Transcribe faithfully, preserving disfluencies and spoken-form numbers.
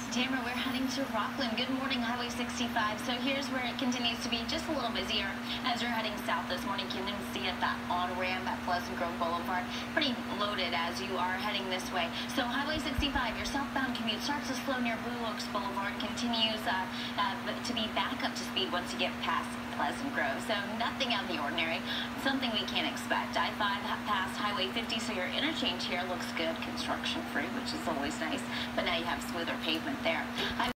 Tamara, we're heading to Rockland. Good morning, Highway sixty-five. So here's where it continues to be just a little busier as you're heading south this morning. You can see it, that on-ramp at Pleasant Grove Boulevard. Pretty loaded as you are heading this way. So Highway sixty-five, your southbound commute starts to slow near Blue Oaks Boulevard, continues uh, uh, to be back up to speed once you get past Pleasant Grove. So nothing out of the ordinary, something we can't expect. I five past Highway fifty, so your interchange here looks good, construction free, which is always nice, but now you have smoother pavement there.